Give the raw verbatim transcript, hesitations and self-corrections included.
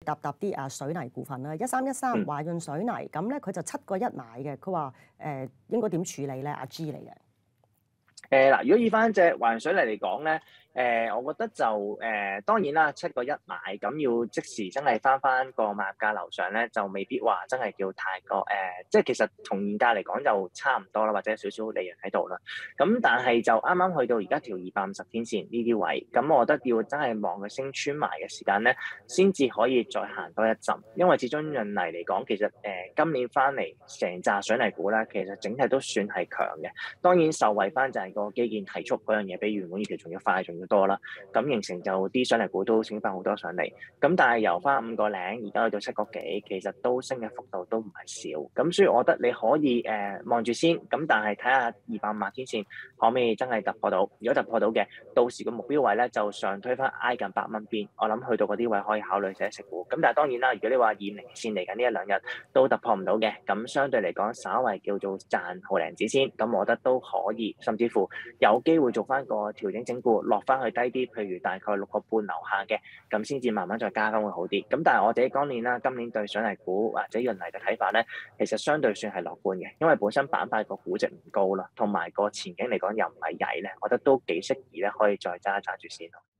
答答啲啊水泥股份啦，一三一三嗯。 華潤水泥，咁咧佢就七個一買嘅，佢話誒應該點處理咧？阿 G 嚟嘅。 誒嗱，如果以翻隻華潤水泥嚟講咧，誒我覺得就誒當然啦，七個一買，咁要即時真係翻翻個買入價樓上咧，就未必話真係叫太過誒，即係其實同現價嚟講就差唔多啦，或者有少少利潤喺度啦。咁但係就啱啱去到而家條二百五十天線呢啲位，咁我覺得要真係望佢升穿埋嘅時間咧，先至可以再行多一陣。因為始終潤泥嚟講，其實誒今年翻嚟成紮水泥股咧，其實整體都算係強嘅。當然受惠翻就係個基建提速嗰樣嘢，比原本預期仲要快，仲要多啦。咁形成就啲水泥股都升翻好多上嚟。咁但係由翻五個零，而家去到七個幾，其實都升嘅幅度都唔係少。咁所以我覺得你可以誒望住先，咁但係睇下二百五十天線可唔可以真係突破到。如果突破到嘅，到時個目標位咧就上推翻挨近八蚊邊。我諗去到嗰啲位可以考慮寫食股。咁但係當然啦，如果你話二五零線嚟緊呢一兩日都突破唔到嘅，咁相對嚟講稍為叫做賺毫零子先。咁我覺得都可以，甚至乎有機會做翻個調整整固，落翻去低啲，譬如大概六個半樓下嘅，咁先至慢慢再加翻會好啲。咁但係我自己今年啦，今年對水泥股或者潤泥嘅睇法咧，其實相對算係樂觀嘅，因為本身板塊個估值唔高啦，同埋個前景嚟講又唔係曳咧，我覺得都幾適宜咧，可以再揸一揸住先咯。